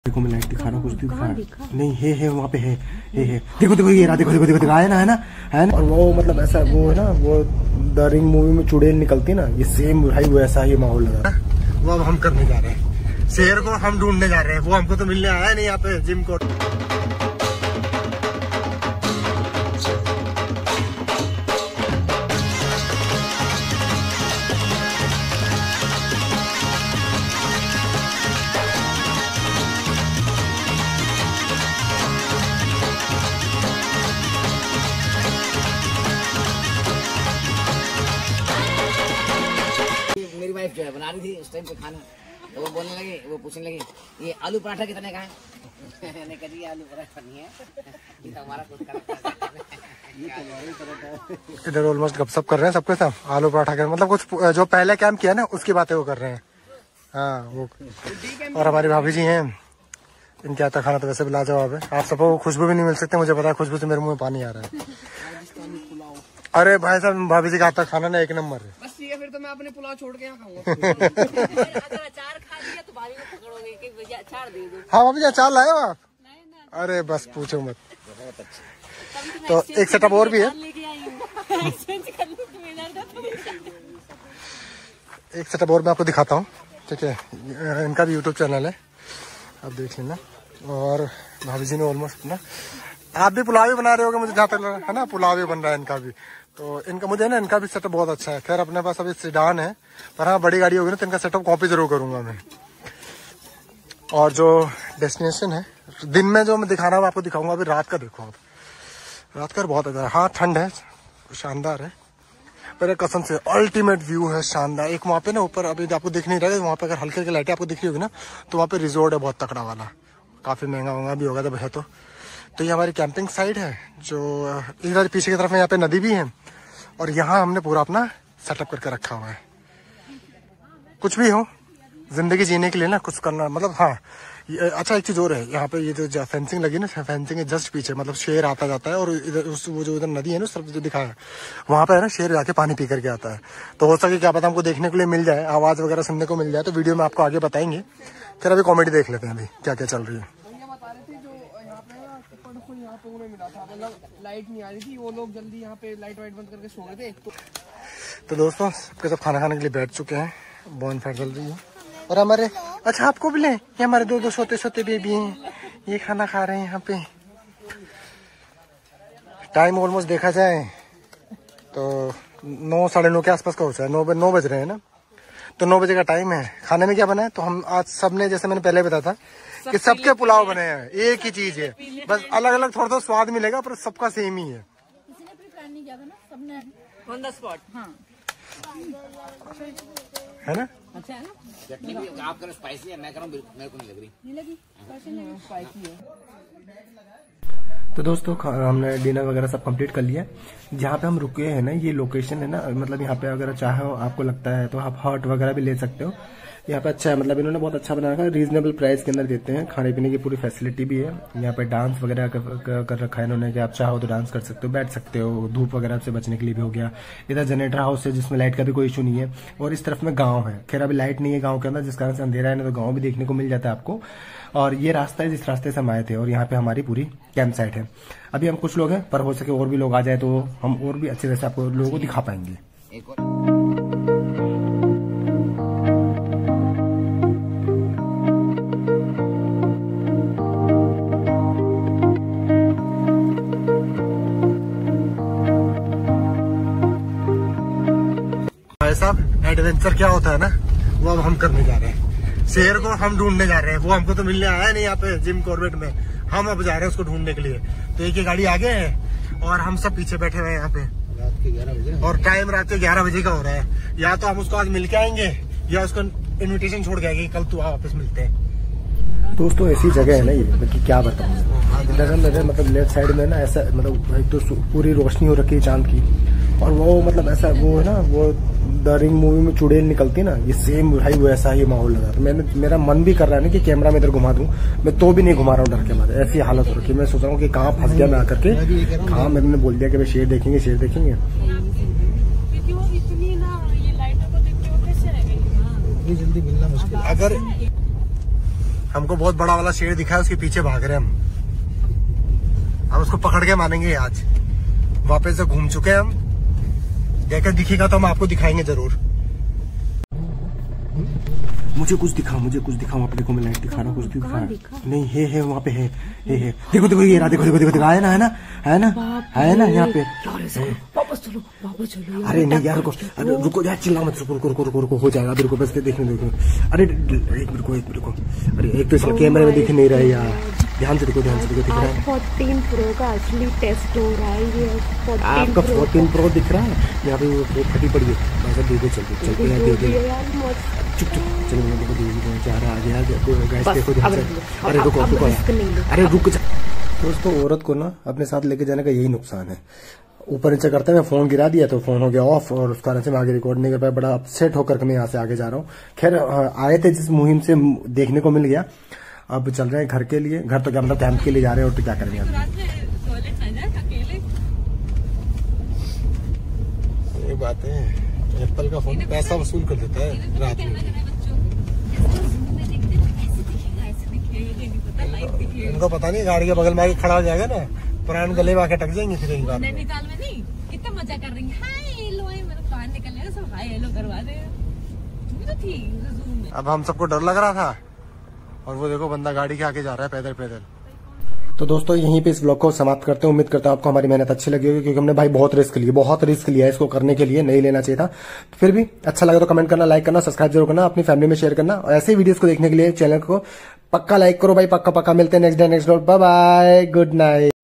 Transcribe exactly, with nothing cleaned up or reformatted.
देखो मैं लाइट दिखा रहा हूँ, कुछ भी दिखा रहा नहीं है है वहाँ पे है है है देखो देखो ये रहा, देखो देखो देखो देखो आया ना है ना है ना। और वो मतलब ऐसा वो है ना, वो द रिंग मूवी में चुड़ैल निकलती ना, ये सेम भाई वो ऐसा ही माहौल लगा। वो अब हम करने जा रहे हैं, शेर को हम ढूंढने जा रहे हैं, वो हमको तो मिलने आया नहीं यहाँ पे जिम को। मेरी वाइफ जो है बना रही थी उस टाइम पे खाना, तो वो बोलने लगी, वो पूछने लगी ये आलू पराठा कितने का है। मैंने कहा जी आलू पराठा नहीं है, ये तो हमारा खुद का पराठा। इधर ऑलमोस्ट गपशप कर रहे हैं सबके साथ, आलू पराठा कर मतलब कुछ जो पहले कैंप किया ना उसकी बातें वो कर रहे हैं। हाँ वो और हमारी भाभी जी हैं, इनके आता खाना तो वैसे भी लाजवाब है। आप सबको खुशबू भी नहीं मिल सकते, मुझे पता है, खुशबू से मेरे मुंह में पानी आ रहा है। अरे भाई साहब भाभी जी का आता खाना ना एक नंबर है। बस ठीक है, फिर तो मैं अपने पुलाव छोड़ के यहाँ खाऊंगा। अगर अचार खा लिया तो भाभी को पकड़ोगे कि भैया अचार दे दो। हाँ भाभी जी अचार लाए हो आप? अरे बस पूछो मत। तो एक सेटअप और भी है, एक सेटअप और मैं आपको दिखाता हूँ, ठीक है। इनका भी यूट्यूब चैनल है, आप देख लेना। और भाभी जी ने ऑलमोस्ट ना, आप भी पुलाव ही बना रहे होगे मुझे जहाँ तक लग रहा है ना, पुलाव ही बन रहा है इनका भी। तो इनका मुझे ना इनका भी सेटअप बहुत अच्छा है। खैर अपने पास अभी सीडान है, पर हाँ बड़ी गाड़ी होगी ना तो इनका सेटअप कॉपी जरूर करूंगा मैं। और जो डेस्टिनेशन है दिन में जो मैं दिखा रहा हूँ आपको दिखाऊंगा, अभी रात का देखो आप, रात का बहुत अच्छा है। हाँ ठंड है, शानदार है, पर कसम से अल्टीमेट व्यू है, शानदार। एक वहाँ पे ना ऊपर अभी आपको दिख नहीं रहा है, वहाँ पे अगर हल्के हल्के लाइटें आपको दिख रही होगी ना, तो वहाँ पे रिजॉर्ट है बहुत तकड़ा वाला, काफी महंगा महंगा भी होगा जब है तो। तो ये हमारी कैंपिंग साइट है, जो इधर पीछे की तरफ में यहाँ पे नदी भी है, और यहाँ हमने पूरा अपना सेटअप करके रखा हुआ है। कुछ भी हो जिंदगी जीने के लिए ना कुछ करना, मतलब हाँ ये, अच्छा एक चीज और है, यहाँ पे ये जो फेंसिंग लगी ना, फेंसिंग के जस्ट पीछे मतलब शेर आता जाता है, और इधर उस वो जो इधर नदी है ना उस तरफ जो दिखाया है वहाँ पे है ना, शेर जाके पानी पी करके आता है। तो हो सके क्या पता हमको देखने के लिए मिल जाए, आवाज वगैरह सुनने को मिल जाए, तो वीडियो में आपको आगे बताएंगे। फिर अभी कॉमेडी देख लेते हैं अभी क्या क्या चल रही है। यहाँ पे उन्हें मिला था, मतलब लाइट नहीं आ रही थी, वो लोग जल्दी यहाँ पे लाइट वाइट बंद करके सो गए थे। तो, तो दोस्तों सबके सब खाना खाने के लिए बैठ चुके हैं, बॉन फायर चल रही है, और हमारे अच्छा आपको भी लें, ये हमारे दो दो सोते सोते बेबी हैं, ये खाना खा रहे हैं यहाँ पे। टाइम ऑलमोस्ट देखा जाए तो नौ साढ़े नौ के आसपास का हो जाए, नौ नौ बज रहे हैं ना, तो नौ बजे का टाइम है। खाने में क्या बना है, तो हम आज सबने जैसे मैंने पहले बताया था कि सबके पुलाव बने हैं, एक ही चीज है, बस अलग अलग थोड़ा थोड़ा स्वाद मिलेगा, पर सबका सेम ही है। ऑन द स्पॉट, हाँ है ना, अच्छा है ना। चटनी भी आप करो स्पाइसी है, मैं करूँ मेरे को नहीं लग रही, नहीं लगी स्पाइसी है। तो दोस्तों हमने डिनर वगैरह सब कंप्लीट कर लिया। जहाँ पे हम रुके हैं ना, ये लोकेशन है ना, मतलब यहाँ पे अगर चाहे आपको लगता है तो आप हट वगैरह भी ले सकते हो। यहाँ पे अच्छा है, मतलब इन्होंने बहुत अच्छा बनाया है, रीजनेबल प्राइस के अंदर देते हैं, खाने पीने की पूरी फैसिलिटी भी है। यहाँ पे डांस वगैरह कर, कर, कर रखा है इन्होंने कि आप चाहो तो डांस कर सकते हो, बैठ सकते हो, धूप वगैरह से बचने के लिए भी हो गया। इधर जनरेटर हाउस है जिसमें लाइट का भी कोई इशू नहीं है, और इस तरफ में गाँव है। खैर अभी लाइट नहीं है गाँव के अंदर, जिस कारण से अंधेरा है ना, तो गाँव भी देखने को मिल जाता है आपको। और ये रास्ता है जिस रास्ते से हम आए थे, और यहाँ पे हमारी पूरी कैंप साइट है। अभी हम कुछ लोग हैं, पर हो सके और भी लोग आ जाए तो हम और भी अच्छे तरह से आपको लोगों को दिखा पाएंगे। भाई साहब एडवेंचर क्या होता है ना, वो अब हम करने जा रहे हैं। शेर को हम ढूंढने जा रहे हैं, वो हमको तो मिलने आया नहीं यहाँ पे जिम कॉर्बेट में, हम अब जा रहे हैं उसको ढूंढने के लिए। तो एक ही गाड़ी आगे है और हम सब पीछे बैठे हुए हैं यहाँ पे, रात के ग्यारह बजे, और टाइम रात के ग्यारह बजे का हो रहा है। या तो हम उसको आज मिल के आएंगे, या उसको इन्विटेशन छोड़ के आएंगे, कल तू वापस मिलते हैं। दोस्तों ऐसी जगह है ना ये, मतलब क्या बताऊँ, इधर मेरे मतलब लेफ्ट साइड में ना ऐसा, मतलब एक तो पूरी रोशनी हो रखी है चांद की, और वो मतलब ऐसा वो है ना, वो द रिंग मूवी में चुड़ैल निकलती ना, ये सेम भाई वो ऐसा ही माहौल लगा। तो मैंने मेरा मन भी कर रहा है ना कि कैमरा में इधर घुमा दूं, मैं तो भी नहीं घुमा रहा हूँ डर के मारे, ऐसी हालत हो रखी है। मैं सोच रहा हूँ कि कहाँ फंस गया मैं आकर के, कहाँ मैंने बोल दिया कि भाई शेर देखेंगे शेर देखेंगे। जल्दी मिलना मुश्किल। अगर हमको बहुत बड़ा वाला शेर दिखा है, उसके पीछे भाग रहे हैं हम। अब उसको पकड़ के मानेंगे आज। वापस से घूम चुके हैं हम, देखकर दिखेगा तो हम आपको दिखाएंगे जरूर। मुझे कुछ दिखा, मुझे कुछ दिखा, वहाँ पे देखो मैं लाइट दिखा रहा, कुछ दिखा नहीं है, है वहाँ पे है, है, है। देखो देखो ये रहा, देखो देखो देखो देखो, है ना, है ना, है ना, है ना यहाँ पे। वापस चलो, वापस चलो। अरे नहीं यार, रुको, अरे रुको यार, चिल्ला मत, रुको रुको रुको रुको, हो जाएगा, अभी रुको, बस देखने देखो। अरे एक मिनट को, एक मिनट को, अरे एक तो इसका कैमरे में दिख नहीं रहा है यार, ध्यान से देखो, ध्यान से देखो, दिख रहा है। फोर्टीन प्रो का असली टेस्ट हो रहा है ये। आपका फोर्टीन प्रो दिख रहा है यहाँ पे, फटी पड़ी है। बस देखो, चलते चलते हैं, देखो चुप चुप, चलो देखो दीदी जा रहा है आगे आगे, गैस देखो ध्यान से। अरे रुको रुको, अरे रुक जा। दोस्तों औरत को ना अपने साथ लेके जाने का यही नुकसान है, ऊपर नीचे करते हैं। फोन गिरा दिया तो फोन हो गया ऑफ, और उस कारण से मैं आगे रिकॉर्ड नहीं कर पाया। बड़ा अपसेट होकर के मैं यहाँ से आगे जा रहा हूँ। खैर आए थे जिस मुहिम से देखने को मिल गया, अब चल रहे हैं घर के लिए। घर तो क्या मतलब कैंप के लिए जा रहे हैं, और तो क्या करेंगे ये बात है। एप्पल का फोन पैसा वसूल कर देता है रात में। उनको पता नहीं, गाड़ी के बगल में आके खड़ा हो जाएगा ना, पुराने गले में आके टक जाएंगे फिर एक बार। नैनीताल में नहीं, कितना मजा कर रही है। हाय हेलो, मेरा कान निकल रहा है, सब हाय हेलो करवा दे। तो ठीक। अब हम सबको डर लग रहा था, और वो देखो बंदा गाड़ी के आके जा रहा है पैदल पैदल। तो दोस्तों यहीं पे इस ब्लॉग को समाप्त करते हैं। उम्मीद करता हूं आपको हमारी मेहनत अच्छी लगी होगी, क्योंकि हमने भाई बहुत रिस्क लिया, बहुत रिस्क लिया है इसको करने के लिए, नहीं लेना चाहिए था। फिर भी अच्छा लगा तो कमेंट करना, लाइक करना, सब्सक्राइब जरूर करना, अपनी फैमिली में शेयर करना, और ऐसे ही वीडियोस को देखने के लिए चैनल को पक्का लाइक करो भाई, पक्का पक्का। मिलते हैं next day next day. Bye bye, good night.